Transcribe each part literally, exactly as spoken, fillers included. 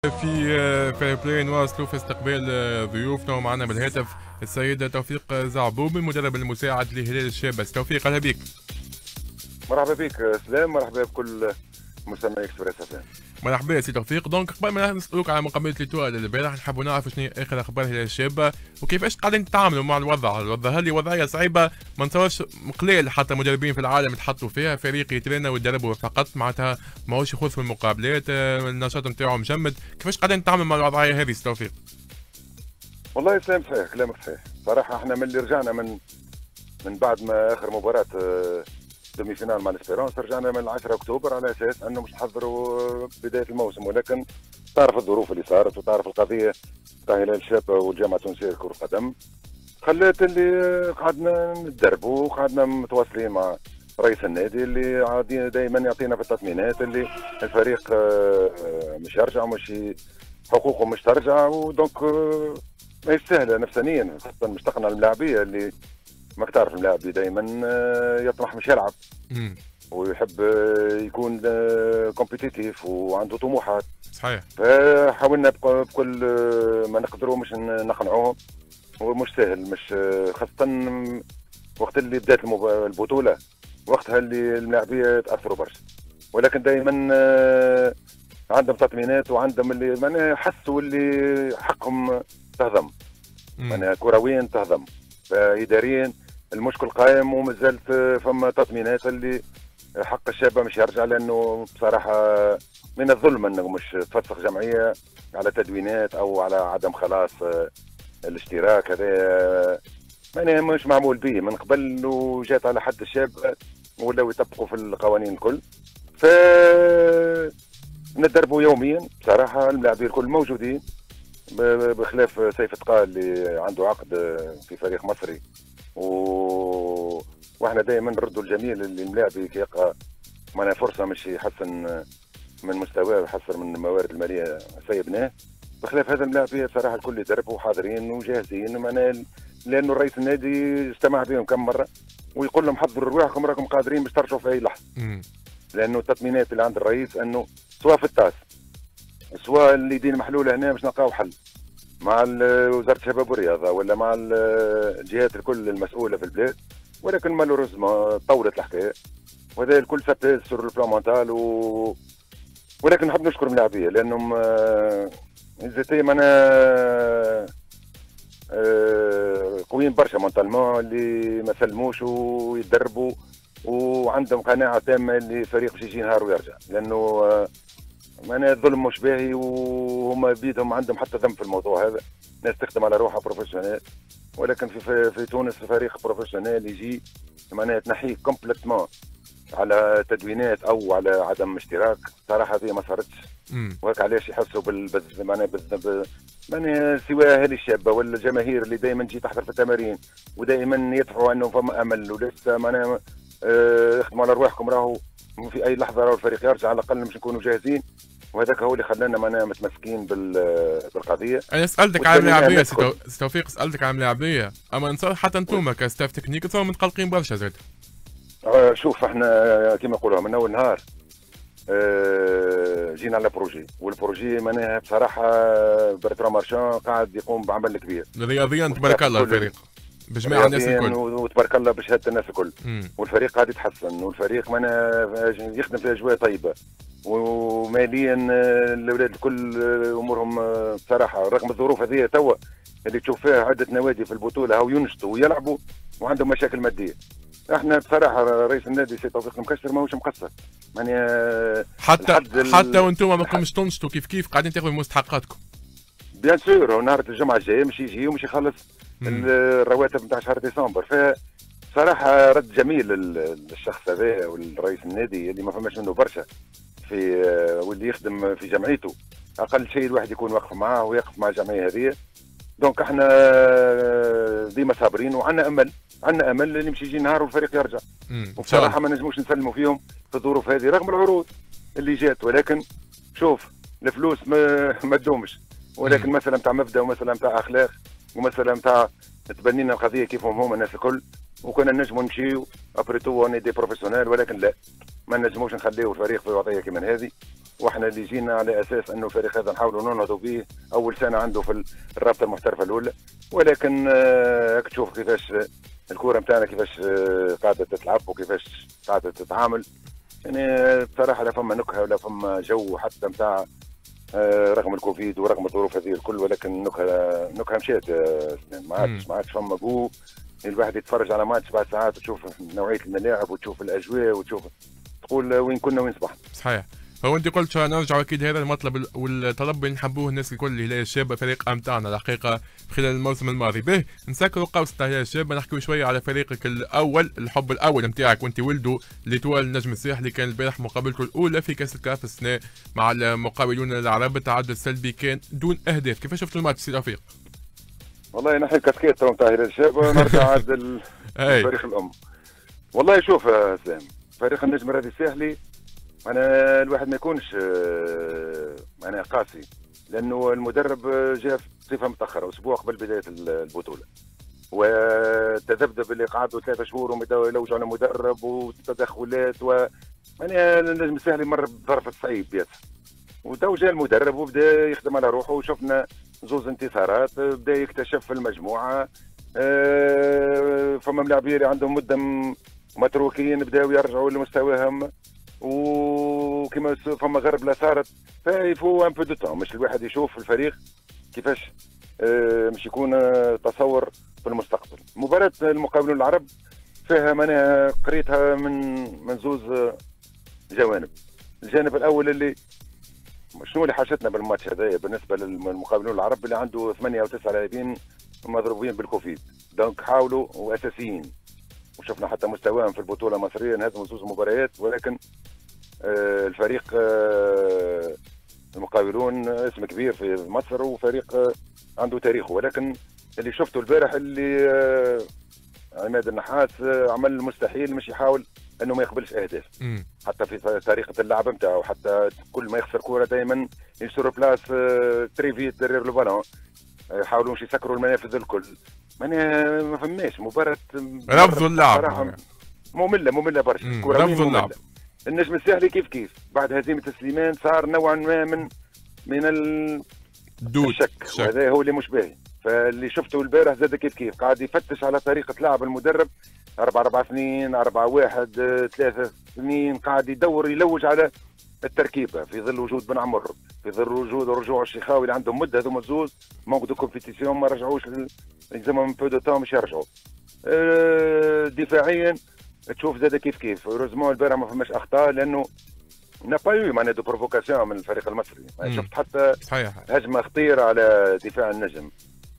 في في بلاي نواصلوا في استقبال ضيوفنا ومعنا بالهاتف السيد توفيق زعبوب المدرب المساعد لهلال الشابة. توفيق اهلا بك. مرحبا بك سلام، مرحبا بكل مستمعي اكسبريس اف ام. مرحبا سي توفيق. دونك قبل ما نسالوك على مقابله ليتوال البارح نحبوا نعرفوا شنو اخر اخبار هلال الشابة وكيفاش قاعدين تتعاملوا مع الوضع. الوضع هل وضعيه صعيبه ما نتصورش قليل حتى مدربين في العالم يتحطوا فيها، فريق يترينا ويدربوا فقط معناتها ماهوش يخوض في المقابلات، النشاط نتاعو مجمد. كيفاش قاعدين نتعاملوا مع الوضعيه هذه سي توفيق؟ والله سلام صحيح، كلامك صحيح. صراحه احنا من اللي رجعنا من من بعد ما اخر مباراه دومي فينال مع الاسبيرونس، رجعنا من عشرة اكتوبر على اساس انه مش نحضروا بدايه الموسم، ولكن تعرف الظروف اللي صارت وتعرف القضيه تاع هلال الشابة والجامعه التونسيه لكره القدم خلات اللي قعدنا نتدربوا وقعدنا متواصلين مع رئيس النادي اللي دائما يعطينا في التطمينات اللي الفريق مش يرجع، مش حقوقه مش ترجع، ودونك ما يستاهل نفسانيا، خاصه مشتقنا الملاعبيه اللي ماك تعرف الملاعب دائما يطمح مش يلعب ويحب يكون كومبيتيتيف وعنده طموحات. صحيح. فحاولنا بكل ما نقدروا مش نقنعوهم، ومش سهل، مش خاصة وقت اللي بدات البطولة، وقتها اللي الملاعبية تأثروا برشا، ولكن دائما عندهم تطمينات وعندهم اللي معناها حسوا اللي حقهم تهضم، معناها كرويا تهضم، فإداريا المشكل قائم ومازالت فما تطمينات اللي حق الشابة مش يرجع، لأنه بصراحة من الظلم أنه مش تفسخ جمعية على تدوينات أو على عدم خلاص الاشتراك. هذا يعني مش معمول به من قبل، وجات على حد الشاب ولاو يطبقوا في القوانين الكل. ف ندربوا يوميا بصراحة، الملاعبين الكل موجودين بخلاف سيف تقال اللي عنده عقد في فريق مصري، و... واحنا دائما نردوا الجميل اللي الملاعبي كي يلقى معنا فرصه مش يحسن من مستواه ويحسن من الموارد الماليه سيبناه. بخلاف هذا الملاعبيه بصراحه الكل يدربوا حاضرين وجاهزين، معناها لانه رئيس النادي اجتمع بهم كم مره ويقول لهم حضروا رواحكم راكم قادرين باش ترجعوا في اي لحظه. لانه التطمينات اللي عند الرئيس انه سواء في التاس سواء اللي دين محلوله هنا باش نلقاو حل مع وزاره الشباب والرياضه ولا مع الجهات الكل المسؤوله في البلاد، ولكن مالوريزمون طولت الحكايه وهذا الكل سابيز سور البلان مونتال. و... ولكن نحب نشكر الملاعبيه لانهم زيتي معنا قويين برشا مونتالمون، اللي ما سلموش ويتدربوا وعندهم قناعه تامه اللي الفريق باش يجي نهار ويرجع، لانه معناها الظلم مش باهي وهم بيدهم عندهم حتى ذنب في الموضوع هذا. ناس تخدم على روحها بروفيسيونيل، ولكن في في تونس فريق بروفيسيونيل يجي معناها تنحيه كومبليتمون على تدوينات او على عدم اشتراك، صراحه هذه ما صارتش. وهيك علاش يحسوا بال معناها بال معناها سواء اهالي الشابه ولا الجماهير اللي دائما تجي تحضر في التمارين ودائما يدفعوا انه فما امل ولسه معناها اخدموا على رواحكم، راهو في اي لحظه راهو الفريق يرجع، على الاقل مش نكونوا جاهزين. وهذاك هو اللي خلانا معناها متمسكين بالقضيه. انا سالتك عن الملاعبيه سي توفيق، سالتك عن الملاعبيه، اما نصور حتى انتم كستاف تكنيك تصوروا متقلقين برشا زاد. آه شوف احنا كما نقولوا من اول نهار آه جينا على بروجي، والبروجي معناها بصراحه برترا مارشان قاعد يقوم بعمل كبير رياضيا تبارك الله الفريق بجميع الناس الكل، وتبارك الله بشهاده الناس الكل. مم. والفريق قاعد يتحسن، والفريق معناها يخدم في اجواء طيبه، وماليا الاولاد الكل امورهم بصراحه رغم الظروف هذه توا اللي تشوف فيها عده نوادي في البطوله هاو ينشطوا ويلعبوا وعندهم مشاكل ماديه. احنا بصراحه رئيس النادي سي توفيق المكسر ماهوش مقصر، يعني حتى حتى وانتم ما كنتش تنشطوا كيف كيف قاعدين تاخذوا مستحقاتكم. بيان سور، نهار الجمعه الجايه مش يجي ومش يخلص الرواتب نتاع شهر ديسمبر. فصراحه رد جميل للشخص هذا والرئيس النادي اللي ما فماش منه برشا في واللي يخدم في جمعيته، اقل شيء الواحد يكون واقف معاه ويقف مع الجمعيه هذه. دونك احنا ديما صابرين وعندنا امل، عندنا امل اللي مش يجي نهار والفريق يرجع. وبصراحه ما نجموش نسلموا فيهم في الظروف هذه رغم العروض اللي جات، ولكن شوف الفلوس ما, ما تدومش، ولكن مساله نتاع مبدا ومساله نتاع اخلاق ومساله نتاع تبنينا القضيه كيفهم هما الناس الكل، وكنا نجموا نمشيو ابري تو اوني دي بروفيسيونيل، ولكن لا ما نجموش نخليو الفريق في وضعيه كيما هذه. واحنا اللي جينا على اساس انه الفريق هذا نحاولوا ننهضوا به اول سنه عنده في الرابطه المحترفه الاولى، ولكن راك تشوف كيفاش الكره نتاعنا كيفاش قاعده تتلعب وكيفاش قاعده تتعامل. يعني بصراحه لا فما نكهه ولا فما جو حتى نتاع رغم الكوفيد ورغم الظروف هذه الكل، ولكن نكهه نكهه مشات ما عادش ما عادش فما جو. الواحد يتفرج على ماتش بعد ساعات وتشوف نوعيه الملاعب وتشوف الاجواء وتشوف تقول وين كنا وين صبحنا. صحيح. هو انت قلت نرجع اكيد هذا المطلب والطلب اللي نحبوه الناس الكل اللي هي الشابه فريق امتعنا الحقيقه خلال الموسم الماضي. به نسكروا قوس تاع هي الشابه، نحكيو شويه على فريقك الاول، الحب الاول نتاعك وانت ولده لتوال النجم الساحلي. كان البارح مقابلته الاولى في كاس الكاف السنه مع المقاولون العرب، التعادل سلبي كان دون اهداف. كيفاش شفت الماتش سي توفيق؟ والله نحي الكاسكيت نتاع هلال الشابه ونرجع عاد الفريق الام. والله شوف يا سام، فريق النجم الرياضي الساحلي انا الواحد ما يكونش انا قاسي، لانه المدرب جاء بصفه متاخره اسبوع قبل بدايه البطوله، وتذبذب اللي قعدوا ثلاثة شهور وبداوا يلوجوا على مدرب وتدخلات و يعني النجم الساحلي مر بظرف صعيب ياسر، وتو جاء المدرب وبدا يخدم على روحه وشفنا زوز انتصارات، بدا يكتشف في المجموعه. فما ملاعبين اللي عندهم مده متروكين بداوا يرجعوا لمستواهم، وكما فما غرب لا صارت فيفو ان بو دو تون مش الواحد يشوف الفريق كيفاش آه مش يكون آه تصور في المستقبل. مباراة المقاولون العرب فيها معناها قريتها من من زوز آه جوانب. الجانب الاول اللي شنو اللي حاجتنا بالماتش هذايا بالنسبه للمقاولون العرب اللي عنده ثمانية او تسعة لاعبين مضروبين بالكوفيد، دونك حاولوا واساسيين، وشفنا حتى مستواهم في البطوله المصريه انهزموا زوج مباريات، ولكن آه الفريق آه المقاولون اسم كبير في مصر وفريق آه عنده تاريخه، ولكن اللي شفته البارح اللي آه عماد النحاس آه عمل المستحيل مش يحاول انه ما يقبلش اهداف حتى في طريقه اللعب نتاعو، حتى كل ما يخسر كوره دائما يسور بلاس آه تري فيت درير لو بالون، يحاولوا مش يسكروا المنافذ الكل. ماني ما فماش مباراة رفضوا اللعب مملة مملة برشا، رفضوا اللعب. النجم الساحلي كيف كيف بعد هزيمة سليمان صار نوعا ما من من ال... الشك، وهذا هو اللي مش باهي. فاللي شفته البارح زاد كيف كيف قاعد يفتش على طريقة لعب المدرب أربعة أربعة اثنين أربعة واحد ثلاثة اثنين، قاعد يدور يلوج على التركيبه في ظل وجود بن عمر، في ظل وجود رجوع الشيخاوي اللي عندهم مده هذوما الزوز مونك دو كومبيتيسيون ما رجعوش يلزمهم بو دو تاع مش يرجعوا. أه دفاعيا تشوف زاد كيف كيف، روزمون البارح ما فماش اخطاء لانه نا با يو معناها دو بروفوكاسيون من الفريق المصري. يعني شفت حتى صحيح هجمه خطيره على دفاع النجم.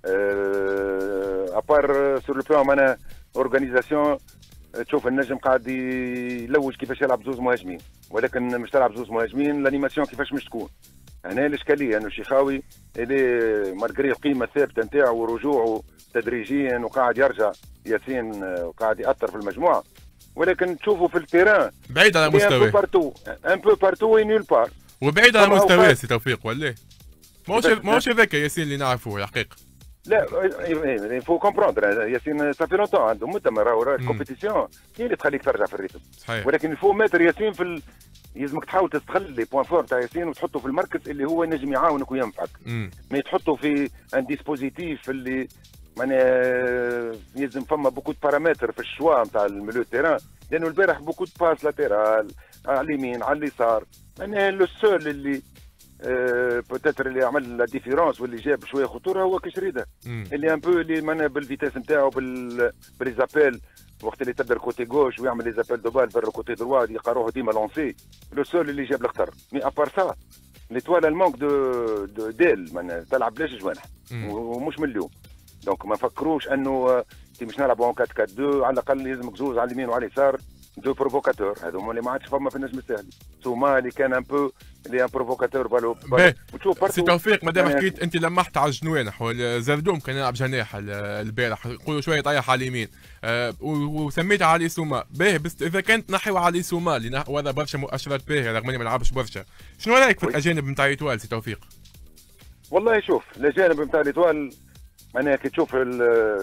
أه ابار سور لو بلان معناها اورغانيزاسيون، تشوف النجم قاعد يلوج كيفاش يلعب زوز مهاجمين، ولكن مش تلعب زوز مهاجمين الانيماسيون كيفاش مش تكون. هنا الاشكاليه انه الشيخاوي اللي مالغري القيمه الثابته نتاعو ورجوعه تدريجيا وقاعد يرجع ياسين وقاعد ياثر في المجموعه، ولكن تشوفه في التيران بعيد على مستواه، ان بو بارتو ان بو بارتو وي نول بار، وبعيد على مستواه سي توفيق. ولا ماهوش ماهوش هذاك ياسين اللي نعرفوه الحقيقه. لا il faut comprendre ياسين صافي لونتون عنده مده ما راهو الكومبيتيسيون هي اللي تخليك ترجع في الريتم. صحيح. ولكن الفو ماتر ياسين في ال... يلزمك تحاول تستغل لي بوان فور تاع ياسين وتحطه في المركز اللي هو ينجم يعاونك وينفعك، ما تحطه في ان ديسبوزيتيف اللي معناها يلزم فما بوكو دو بارامتر في الشوا نتاع الميليو تيران، لانه البارح بوكو دو باس لاتيرال على اليمين على اليسار، معناها لو سول اللي أه بوتيتر اللي عمل لا ديفيرونس واللي جاب شويه خطوره هو كشريده اللي ان بو اللي معناها بالفيتاس نتاعو بال باليزابيل وقت اللي تبدا الكوتي غوش ويعمل لي زابيل دو بال فير الكوتي دروا يلقى روحه ديما لونسي، لو سول اللي جاب الخطر. مي ابار سا ليتوال المونك دو, دو ديل معناها تلعب بلاش جوانح ومش من اليوم، دونك ما فكروش انه كي باش نلعبوا اون أربعة أربعة اثنين على الاقل يلزمك زوز على اليمين وعلى اليسار دو بروفوكاتور، هذوما اللي ما عادش فما في النجم الساحلي. سوما اللي كان ان بو اللي ان بروفوكاتور بالو وتشوف سي توفيق مادام حكيت انت لمحت على الجنوانح والزردوم كان يلعب جناح البارح يقولوا شويه طيح على اليمين أه وسميت علي سوما باهي، بس اذا كانت نحيو علي سوما اللي وهذا برشا مؤشرات باهيه رغم اني ما لعبش برشا، شنو رايك في الاجانب نتاع ايتوال سي توفيق؟ والله شوف الاجانب نتاع ايتوال معناها كي تشوف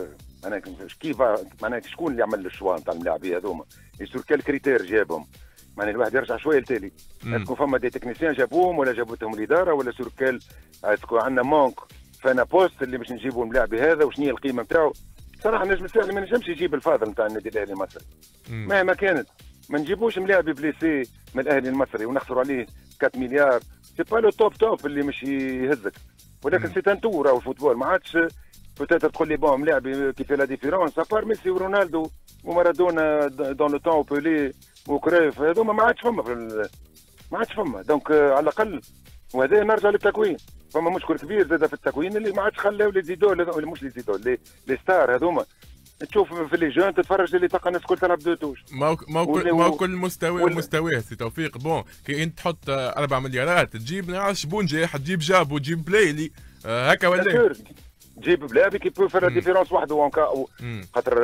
معناها كيف معناها شكون اللي عمل الشوا نتاع الملاعبيه هذوما، سور كال كريتير جابهم، معناها الواحد يرجع شويه لتالي. اسكو فما دي تكنيسيان جابوهم ولا جابتهم الاداره ولا سور كال اسكو عندنا مونك فانا بوست اللي باش نجيبوا الملاعب هذا وشنو هي القيمه نتاعو؟ صراحه نجم الساحلي ما نجمش يجيب الفاضل نتاع النادي الاهلي المصري مهما كانت. ما نجيبوش ملاعب بليسي من الاهلي المصري ونخسروا عليه أربعة مليار. سي با لو توب توب اللي مش يهزك، ولكن سي ان تور راهو الفوتبول ما عادش بوتيتر تقول لي بون ملاعب كي في لا ديفيرونس ابار ميسي ورونالدو ومارادونا دون لو تون وبيلي وكريف هذوما ما عادش فما في ما عادش فما. دونك على الاقل وهذا نرجع للتكوين. فما مشكل كبير زاد في التكوين اللي ما عادش خلاو لي زيدول مش لي زيدول لي, لي ستار هذوما. تشوف في لي جون تتفرج اللي تلقى الناس الكل تلعب دو توش. ما ما كل ما كل مستوى ومستواه سي توفيق. بون كي انت تحط أربع مليارات تجيب نعرفش بونجيح تجيب جاب وتجيب بلايلي آه هكا ولا تجيب بلعبي كي بو فير ديفيرونس وحده وانكا خاطر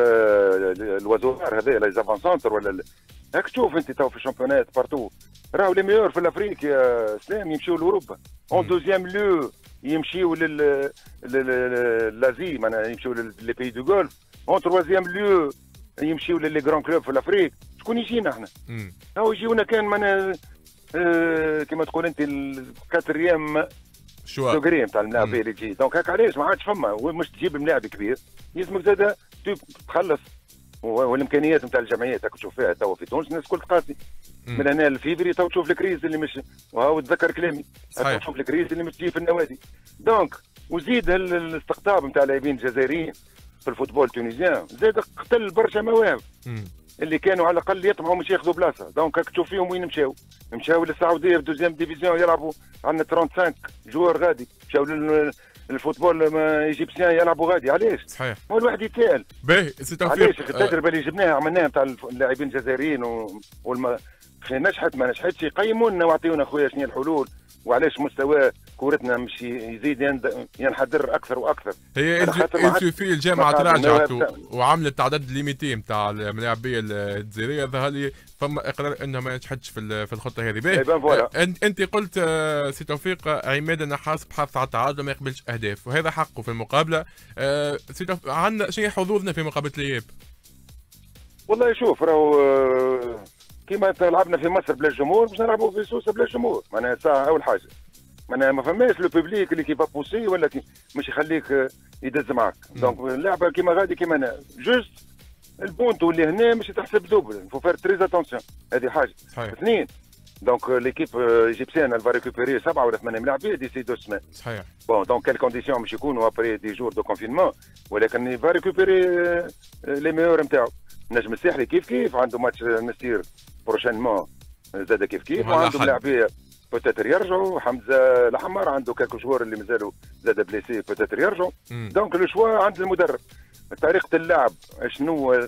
الوزوار هذا لي زافون سونتر ولا هاك تشوف انت تو في الشامبيونات بارتو راهو لي ميور في الافريك يا سلام يمشيو لاوروبا. اون دوزيام لو يمشيو لل لازي معناها يمشيو لي بيي دو غولف. اون تروازيام لو يمشيو للي جران كلوب في الافريك. شكون يجينا احنا؟ هاو يجيونا كان معناها آه كما تقول انت الكاتريام شو دوغري نتاع الملاعب اللي تجي. دونك هاك علاش ما عادش فما مش تجيب ملاعب كبير يلزمك زاد تخلص. والامكانيات نتاع الجمعيات هاك تشوف فيها توا في تونس الناس الكل تقاسي من هنا لفيفري تو تشوف الكريز اللي مش وهاو تذكر كلامي تشوف الكريز اللي مش تجي في النوادي. دونك وزيد الاستقطاب نتاع اللاعبين الجزائريين في الفوتبول التونسيان زاد قتل برشا مواهب اللي كانوا على الاقل يطمعوا مش ياخذوا بلاصه. دونك راك تشوف فيهم وين مشاو. مشاو للسعوديه في دوزيام ديفيزيون يلعبوا عندنا خمسة وثلاثين جوار غادي. مشاو للفوتبول ايجيبسيان يلعبوا غادي. علاش؟ صحيح. هو الواحد يتساءل باهي سي توفيق علاش التجربه اللي جبناها عملناها نتاع اللاعبين الجزائريين و... والم... نجحت ما نجحتش يقيموا لنا واعطيونا خويا شنو الحلول وعلاش مستوى كورتنا مش يزيد ينحدر اكثر واكثر. هي في الجامعه تراجعت وعملت عدد ليميتي نتاع الملاعبيه الجزائريه ظهر لي فما اقرار انها ما نجحتش في في الخطه هذه. باهي انت انت قلت سي توفيق عماد النحاس بحث على التعادل ما يقبلش اهداف وهذا حقه في المقابله. سي توفيق عندنا شنو حظوظنا في مقابله الاياب؟ والله شوف راهو كيما لعبنا في مصر بلا جمهور باش نلعبوا في سوسه بلا جمهور. معناها ساعه اول حاجه معناها ما فماش لو بوبليك اللي كيفا بوسي ولا كي مش يخليك يدز معاك. دونك اللعبه كيما غادي كيما انا جوست البونت اللي هنا مش تحسب دوبل فو فير تريز اتونسيون. هذه حاجه. اثنين دونك ليكيب ايجيبسيان الفا ريكوبيري سبعه ولا ثمانيه ملاعبيه ديسي دو سمان. صحيح. بون دونك كال كونديسيون باش يكونوا ابري دي جور دو كونفينمون ولكن الفا ريكوبيري لي ميور نتاعو. نجم الساحلي كيف كيف عنده ماتش مسير بروشينمون زاد كيف كيف وعنده ملاعبيه بوتيتر يرجعوا. حمزه الاحمر عنده كالكو جوار اللي مازالوا زاد بليسي بوتيتر يرجعوا. دونك لو شوا عند المدرب طريقه اللعب شنو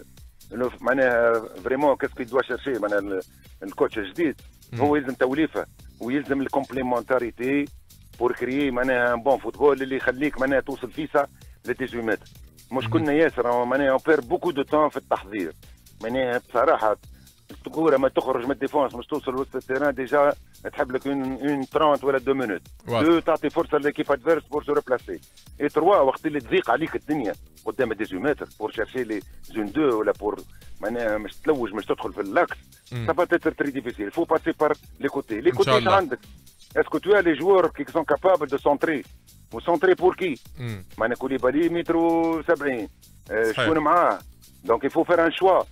معناها فريمون كاسكو دوا شيرشي معناها الكوتش الجديد. هو يلزم توليفه ويلزم الكومبليمونتاريتي بور كريي معناها بون فوتبول اللي يخليك معناها توصل فيسا ل ثمانية متر. مش كنا ياسر معناها اون بير بوكو دو تون في التحضير. معناها بصراحه الكوره ما تخرج من الديفونس مش توصل وسط التيران ديجا تحب لك اون اون ثلاثين ولا دو مينوت. دو تعطي فرصه ليكيب ادفيرس بور سو ريبلاسي. اي تروا وقت اللي تضيق عليك الدنيا قدام ثمانية متر بور شيرشي لي زون دو ولا بور معناها مش تلوج مش تدخل في اللاكس سافا تيتر تري ديفيسيل. فو باسي بار لي كوتي. لي كوتي ايش عندك؟ اسكو تو لي جوور كي سون كابابل دو سونتري وسونتري بور كي؟ معناها كوليبالي متر وسبعين شكون معاه؟ دونك يفو فير ان شوا.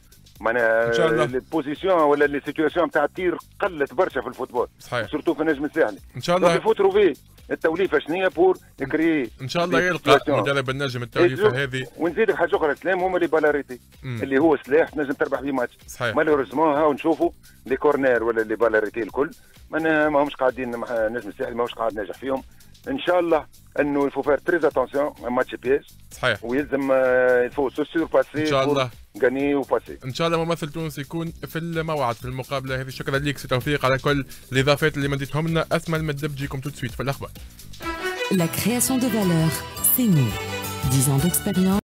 معناها البوزيسيون ولا لي سيتياسيون نتاع التير قلت برشا في الفوتبول. صحيح. سورتو في النجم الساحلي. ان شاء الله يفو تروفي التوليفه شنو هي بور كري. ان شاء الله يلقى مدرب النجم التوليفه هذه. ونزيدك حاجه اخرى سلام هما لي بالاريتي اللي هو سلاح تنجم تربح بيه ماتش. صحيح. مالوريزمون هاو نشوفوا لي كورنير ولا لي بالاريتي الكل ماهمش قاعدين النجم الساحلي ماهوش قاعد ناجح فيهم. ان شاء الله انه الفو فير تريز اتونسيون ماتش بياج. صحيح. ويلزم الفو سو سور باسي ان شاء الله غاني وباسي. ان شاء الله ممثل تونس يكون في الموعد في المقابله هذه. شكرا ليك سي توفيق على كل الاضافات اللي مديتهم لنا. اسماء المدب تجيكم tout de suite في الاخبار. La création de valeur, c'est nous. dix ans d'expérience.